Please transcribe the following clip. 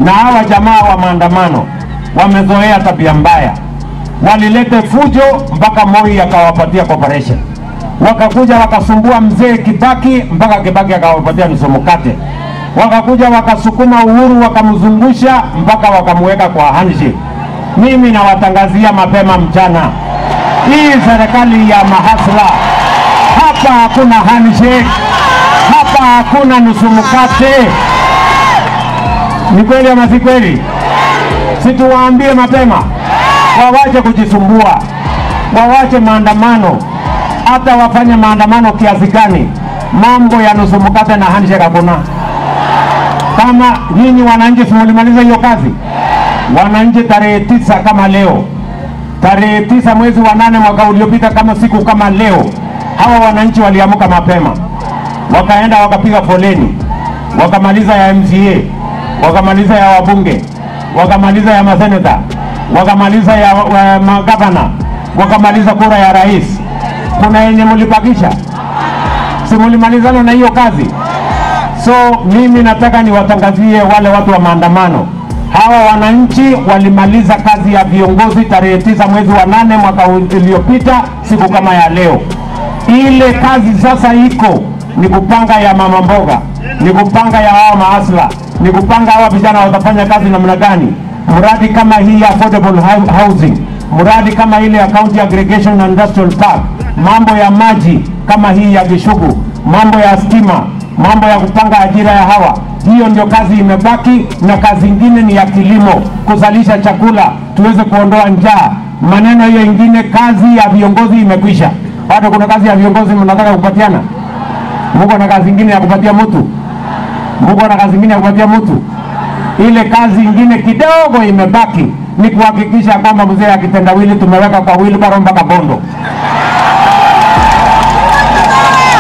Na hawa jamaa wa maandamano wamezoea tabia mbaya. Walilete fujo mpaka Moi akawapatia cooperation. Wakakuja wakasumbua mzee Kibaki mpaka Kibaki akawapatia nusu mkate. Wakakuja wakasukuma Uhuru wakamzungusha mpaka wakamweka kwa handshake. Mimi nawatangazia mapema mchana, hii serikali ya mahasla, hapa hakuna handshake, hapa hakuna nusu mkate. Ni kweli ama si kweli? Situwaambie mapema, wawache kujisumbua, wawache maandamano. Hata wafanye maandamano kiasi gani, mambo ya nusu mkate na handshake hakuna. Kama nyinyi wananchi simulimaliza hiyo kazi, wananchi tarehe 9 kama leo, tarehe 9 mwezi wa 8 mwaka uliopita, kama siku kama leo, hawa wananchi waliamuka mapema, wakaenda wakapiga foleni, wakamaliza ya MCA, wakamaliza ya wabunge, wakamaliza ya maseneta, wakamaliza ya magavana, wakamaliza kura ya rais. Kuna yenye mulibakisha? Simulimalizana na hiyo kazi? So mimi nataka niwatangazie wale watu wa maandamano, hawa wananchi walimaliza kazi ya viongozi tarehe 9 mwezi wa 8 mwaka uliopita, siku kama ya leo. Ile kazi sasa iko ni kupanga ya mama mboga, ni kupanga ya hawa maasla, ni kupanga hawa vijana watafanya kazi namna gani. Mradi kama hii ya affordable housing, mradi kama ile ya county aggregation and industrial park, mambo ya maji kama hii ya Gishugu, mambo ya stima, mambo ya kupanga ajira ya hawa. Hiyo ndio kazi imebaki, na kazi ingine ni ya kilimo, kuzalisha chakula tuweze kuondoa njaa. Maneno hiyo ingine, kazi ya viongozi imekwisha. Bado kuna kazi ya viongozi mnataka kupatiana? Mungu na kazi ingine ya kupatia mtu? Mungu na kazi ingine ya kupatia mtu? Ile kazi ingine kidogo imebaki ni kuhakikisha kwamba mzee akitendawili tumeweka kwa wheelbarrow mpaka Bondo.